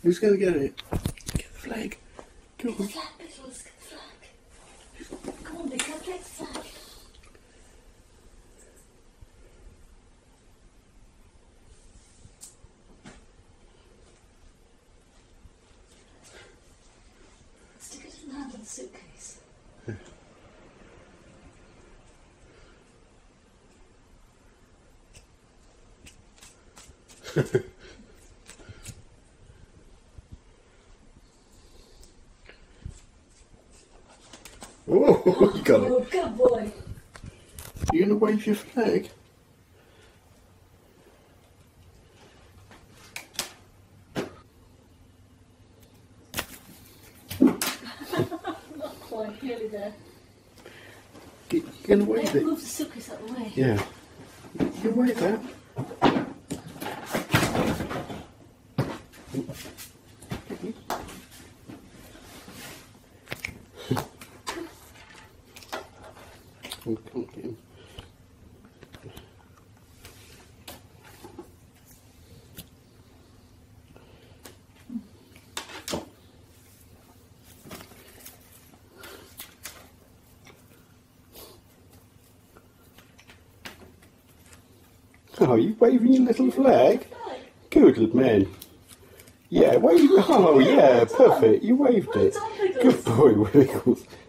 Who's going to get it? Get the flag. Go on. Get the flag, Biggles, get the flag. Come on, Biggles, get the flag. Stick it in the handle of the suitcase. Oh, you got it. Oh, good boy. You're going to wave your flag? Not quite, nearly there. You're going to wave it? Move the suitcase out of the way. Yeah. You wave that. Oh, can't get him. Oh, you waving your little flag? Good man. Yeah, wave. Oh, yeah, perfect. You waved it. Good boy, Biggles.